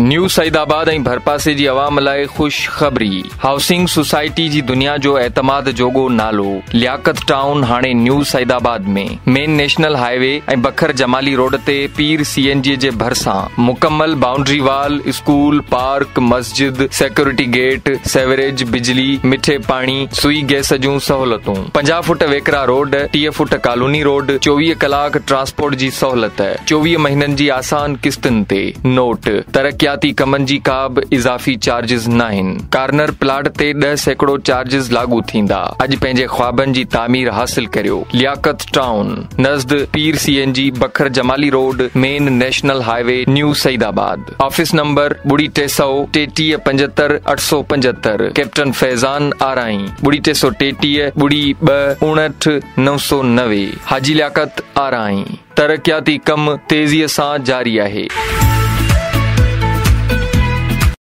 New Saidabad ऐं भरपासे जी अवाम लाइ ख़ुशख़बरी। Housing society जी दुनिया जो एतमाद जोगो नालो लियाकत टाउन हाणे न्यू सईदाबाद में मेन नेशनल हाईवे ऐं बखर जमाली रोड ते पीर CNG जे भरिसां मुकम्मल बाउंड्री वाल, स्कूल, पार्क, मस्जिद, सिक्योरिटी गेट, सेवरेज, बिजली, मिठे पाणी, सुई गैस जूं सहूलतूं, 50 फुट वेकरा रोड, 30 फुट कॉलोनी रोड, 24 कलाक ट्रांसपोर्ट जी सहूलत, 24 महीननि जी आसान किस्तुनि ते। नोट: तरक्याती कमनि जी का बि इज़ाफ़ी चार्जिस नाहिनि। कार्नर प्लाट ते 10% चार्जिस लागू थींदा। अॼु पंहिंजे ख्वाबनि जी तामीर हासिल करियो। लियाकत टाउन, नज़द पीर CNG, Bakhar Jamali road, main national highway, new Saeedabad. Office number 300 33 75 875। Captain Faizan Arain 333 02 59 990। Haji Liaquat Arain. तरक्याती कम तेज़ीअ सां जारी आहे।